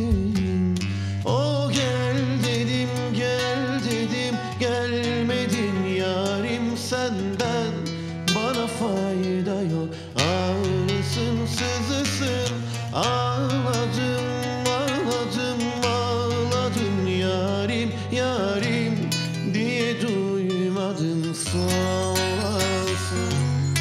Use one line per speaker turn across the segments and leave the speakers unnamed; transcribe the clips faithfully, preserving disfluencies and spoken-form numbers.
vermedin. O gel dedim, gel dedim, gelmedin yarim senden. Bana fayda yok, ağrısın sızısın. Ağladım, ağladım, ağladım yarim, yarim diye duymadın, sağ olasın.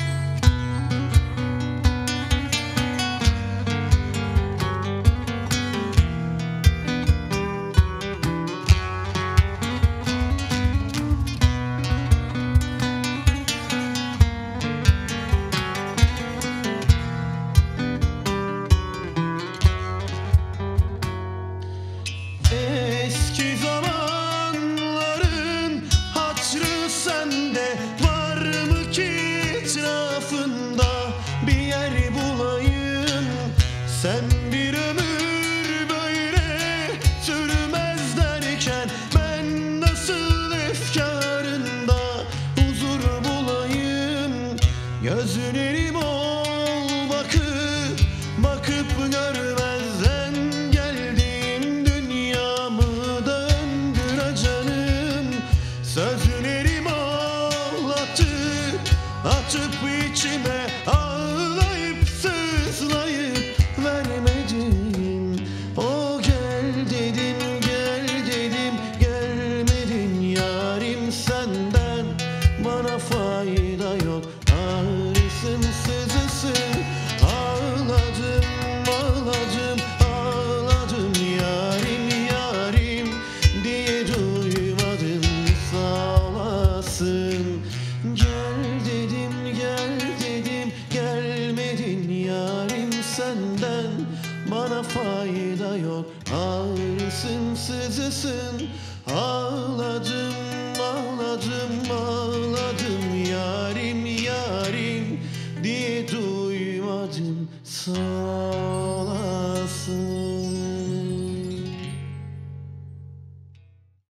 Eski zamanların hatırı sende var mı ki etrafında bir yer bulayım? Sen bir ömür böyle sürmez derken ben nasıl efkarında huzur bulayım? Gözlerim ol bakıp bakıp görmezden geldim, dünyamı döndüre canım. Sözlerim ağlatıp atıp içime ağlayıp sızlayıp vermedin. O gel dedim, gel dedim, gelmedin yarim senden. Bana fayda yok, ağrısın sızısın. Ağladım, ağladım, ağladım yarim, yarim diye duymadın, sağ olasın. Gel dedim, gel dedim, gelmedin yarim senden. Bana fayda yok, ağrısın sızısın. Ağladım.